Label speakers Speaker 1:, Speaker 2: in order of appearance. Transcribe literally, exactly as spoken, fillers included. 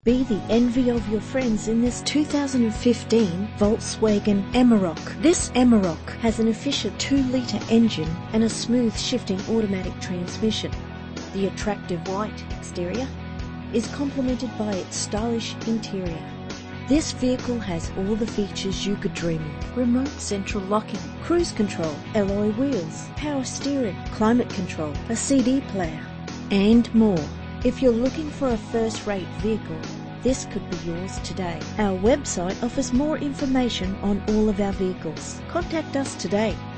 Speaker 1: Be the envy of your friends in this two thousand fifteen Volkswagen Amarok. This Amarok has an efficient two litre engine and a smooth shifting automatic transmission. The attractive white exterior is complemented by its stylish interior. This vehicle has all the features you could dream of: remote central locking, cruise control, alloy wheels, power steering, climate control, a C D player, and more. If you're looking for a first-rate vehicle, this could be yours today. Our website offers more information on all of our vehicles. Contact us today.